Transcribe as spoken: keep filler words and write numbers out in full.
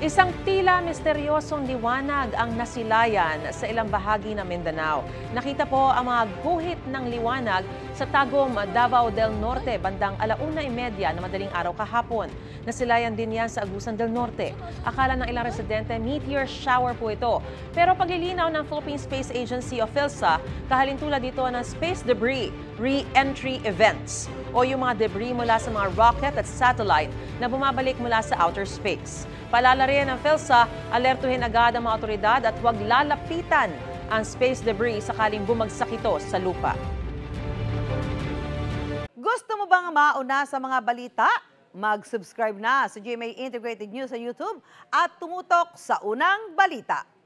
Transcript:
Isang tila misteryosong liwanag ang nasilayan sa ilang bahagi ng Mindanao. Nakita po ang mga guhit ng liwanag sa Tagum, Davao del Norte bandang alauna imedya na madaling araw kahapon. Nasilayan din yan sa Agusan del Norte. Akala ng ilang residente, meteor shower po ito. Pero paglilinaw ng Philippine Space Agency o PhilSA, kahalintulad dito ng space debris re-entry events o yung mga debris mula sa mga rocket at satellite na bumabalik mula sa outer space. Paalala rin ng PhilSA, alertuhin agad ang mga otoridad at huwag lalapitan ang space debris sakaling bumagsak ito sa lupa. Gusto mo bang mauna sa mga balita? Mag-subscribe na sa G M A Integrated News sa YouTube at tumutok sa unang balita.